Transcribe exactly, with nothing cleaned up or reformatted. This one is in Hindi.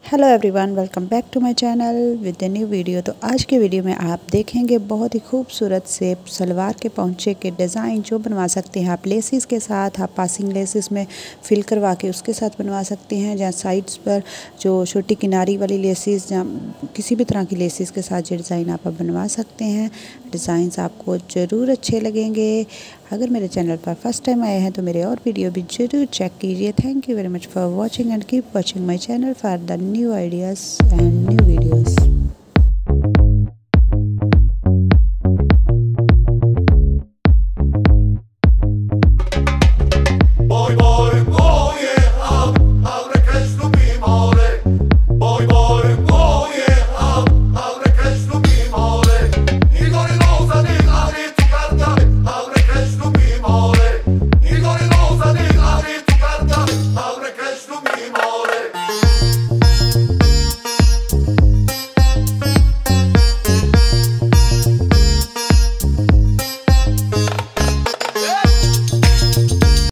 Hello everyone, welcome back to my channel with the new video. तो आज के वीडियो में आप देखेंगे बहुत ही खूबसूरत से सलवार के पहुंचे के डिज़ाइन जो बनवा सकते हैं आप लेसिस के साथ। आप पासिंग लेसिस में फिल करवा के उसके साथ बनवा सकते हैं, जहाँ साइड्स पर जो छोटी किनारी वाली लेसिस, जहाँ किसी भी तरह की लेसिस के साथ ये डिज़ाइन आप बनवा सकते हैं। डिज़ाइंस आपको ज़रूर अच्छे लगेंगे। अगर मेरे चैनल पर फर्स्ट टाइम आए हैं तो मेरे और वीडियो भी ज़रूर चेक कीजिए। Thank you very much for watching and keep watching my channel for the new ideas and new videos.